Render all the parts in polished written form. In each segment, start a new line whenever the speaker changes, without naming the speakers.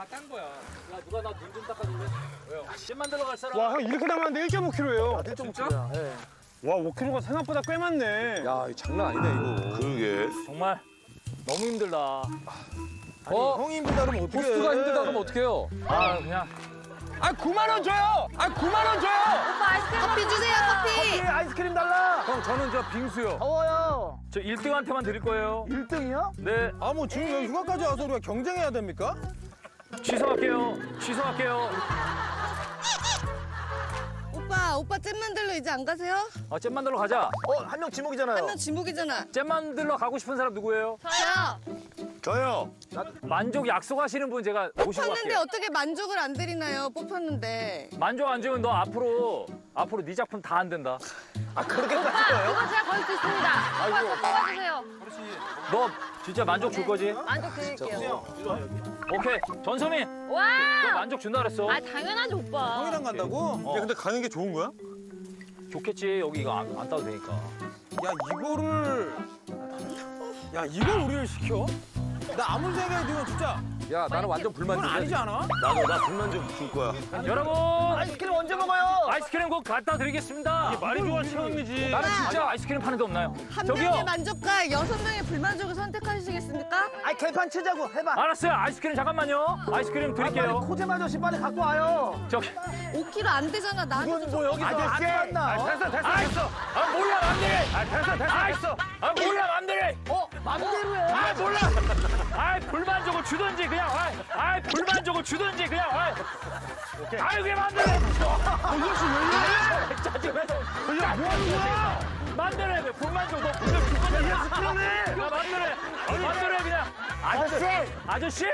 딴 거야. 야, 누가 나 눈 좀 닦아줄래? 왜요? 잼 만들러 갈 사람?
와, 형 이렇게 남았는데 1.5kg예요.
1.5kg?
네. 와, 5kg가 생각보다 꽤 많네.
야, 이거 장난 아니네, 이거.
그러게.
정말 너무 힘들다.
아니, 형이 힘들다 그러면 어떡해.
호스트가 힘들다 그러면 어떡해요?
아, 그냥.
아, 9만 원 줘요! 아, 9만 원 줘요!
오빠 아이스크림 커피 주세요, 커피.
아이스크림 달라!
형, 저는 저 빙수요.
더워요.
저 1등한테만 드릴 거예요.
1등이요?
네,
아, 뭐 지금 여기 휴가까지 와서 우리가 경쟁해야 됩니까?
취소할게요. 취소할게요.
오빠 잼 만들러 이제 안 가세요?
잼 만들러 가자.
한 명 지목이잖아요.
한 명 지목이잖아.
잼 만들러 가고 싶은 사람 누구예요?
저요.
저요.
만족 약속하시는 분 제가 모시고
뽑혔는데
갈게요.
어떻게 만족을 안 드리나요? 뽑혔는데.
만족 안 주면 너 앞으로 네 작품 다 안 된다.
그렇게
오빠, 이거 제가 걸 수 있습니다. 오빠 저 뽑아주세요.
너 진짜 만족 줄 거지?
만족 드릴게요.
오케이. 전소민, 너
와!
만족 준다 그랬어.
아, 당연하지, 오빠.
형이랑 간다고?
야, 근데 가는 게 좋은 거야?
좋겠지. 여기 이거 안 따도 되니까.
야, 이걸 우리를 시켜? 나 아무리 생각해도 이건 진짜
야, 나는 완전
그건
불만족이야.
아니지 않아?
나 불만족 줄 거야.
여러분,
아이스크림 언제 먹어요?
아이스크림 꼭 갖다 드리겠습니다. 이게 말이 좋아 실험이지. 나는
오빠.
진짜 아이스크림 파는 데 없나요?
한
저기요.
명의 만족과 6명의 불만족을 선택하시겠습니까?
아이, 개판 치자고 해봐.
알았어요. 아이스크림 잠깐만요. 아이스크림 드릴게요.
코잼 아저씨 빨리 갖고 와요.
저기.
5kg 안 되잖아. 나한테 좀
뭐 여기서
아저씨!
안 만나.
됐어. 아 몰라 맘대로. 됐어. 아 몰라 맘대로.
맘대로 해.
아 몰라. 아 불만족을 주든지 그냥. 아 불만족을 주든지 그냥. 아유 그게 맘대로.
아저씨 왜 이래?
짜증나.
야, 뭐 하는 거야?
맘대로 해. 불만족 너 분명 줄 거잖아. 야 맘대로 해. 맘대로 해 그냥. 아저씨?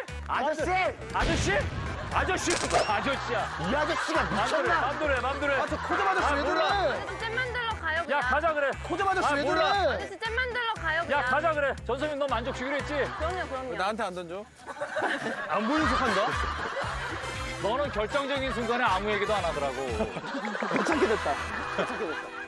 아저씨야.
이 아저씨가 미쳤나?
맘대로 해.
저 코잼 아저씨 왜
몰라.
그래?
아저씨 잼 만들러 가요,
야
그냥.
가자 그래.
코잼 아저씨 왜
몰라.
그래?
아저씨 잼 만들러 가요, 그냥.
야 가자 그래. 전소민 너 만족 주기로 했지?
그럼요.
나한테 안 던져?
안 보이는 척한다? 너는 결정적인 순간에 아무 얘기도 안 하더라고.
괜찮게 됐다.